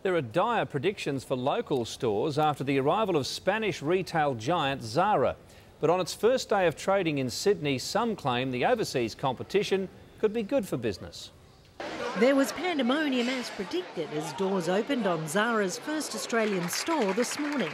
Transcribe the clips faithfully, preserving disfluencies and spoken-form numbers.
There are dire predictions for local stores after the arrival of Spanish retail giant Zara. But on its first day of trading in Sydney, some claim the overseas competition could be good for business. There was pandemonium as predicted as doors opened on Zara's first Australian store this morning.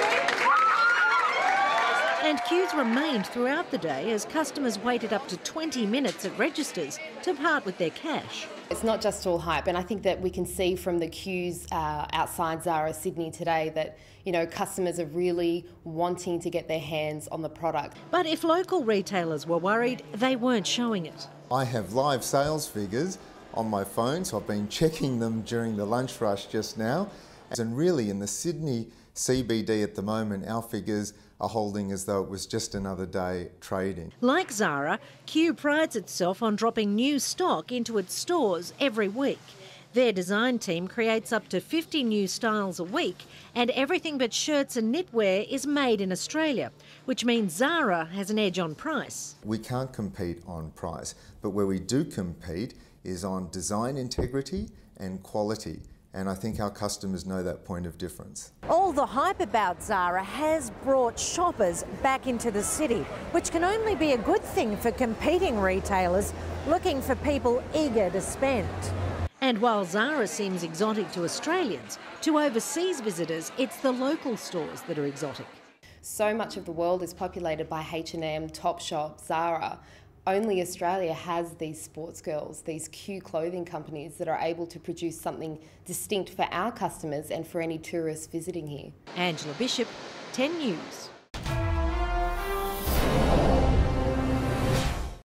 And queues remained throughout the day as customers waited up to twenty minutes at registers to part with their cash. It's not just all hype, and I think that we can see from the queues uh, outside Zara Sydney today that, you know, customers are really wanting to get their hands on the product. But if local retailers were worried, they weren't showing it. I have live sales figures on my phone, so I've been checking them during the lunch rush just now. And really in the Sydney C B D at the moment, our figures are holding as though it was just another day trading. Like Zara, Q prides itself on dropping new stock into its stores every week. Their design team creates up to fifty new styles a week, and everything but shirts and knitwear is made in Australia, which means Zara has an edge on price. We can't compete on price, but where we do compete is on design integrity and quality. And I think our customers know that point of difference. All the hype about Zara has brought shoppers back into the city, which can only be a good thing for competing retailers looking for people eager to spend. And while Zara seems exotic to Australians, to overseas visitors, it's the local stores that are exotic. So much of the world is populated by H and M, Topshop, Zara. Only Australia has these sports girls, these Q clothing companies that are able to produce something distinct for our customers and for any tourists visiting here. Angela Bishop, ten News.